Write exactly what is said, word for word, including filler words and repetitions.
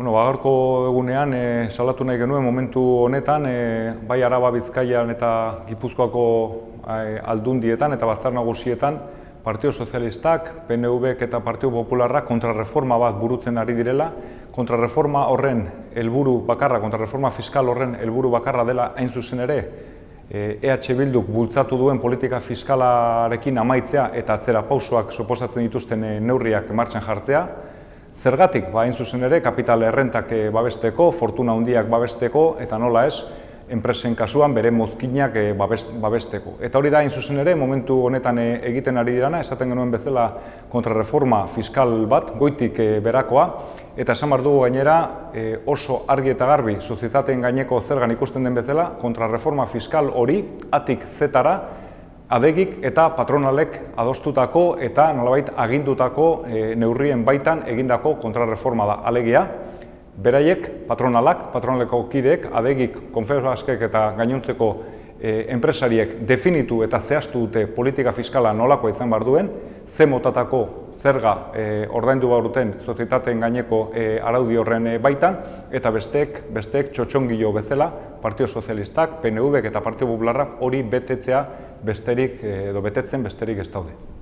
Bueno, gaurko egunean e, salatu nahi genuen momentu honetan, e, bai Araba, Bizkaian eta Gipuzkoako e, aldundietan eta batzar nagusietan Partido Sozialistak, P N Vk eta Partido Popularrak kontrarreforma bat burutzen ari direla. Kontrarreforma horren helburu bakarra, kontrarreforma fiskal horren helburu bakarra dela hain zuzen ere, E H Bilduk bultzatu duen politika fiskalarekin amaitzea eta atzera pausoak suposatzen dituzten neurriak martxan jartzea. Zergatik, ba, hain zuzen ere, kapital errentak babesteko, fortuna handiak babesteko, eta nola ez, enpresen kasuan bere mozkinak babesteko. Eta hori da, hain zuzen ere, momentu honetan egiten ari dirana, esaten genuen bezala kontrarreforma fiskal bat, goitik berakoa, eta esan behar dugu gainera oso argi eta garbi sozietateen gaineko zergan ikusten den bezala, kontrarreforma fiskal hori atik zetara, adegik eta patronalek adostutako eta nolabait agindutako neurrien baitan egindako kontrarreforma da. Alegia, beraiek, patronalak, patronaleko kideek, adegik, Confebaskek eta gainontzeko enpresariek definitu eta zehaztu dute politika fiskala nolakoa izan behar duen, ze motatako zerga ordaindu behar duten sozietateen gaineko araudi horren baitan, eta besteek, besteek txotxongilo bezala, Partido Sozialistak, P N Vk eta Partido Popularrak hori betetzea besterik, edo betetzen besterik ez daude.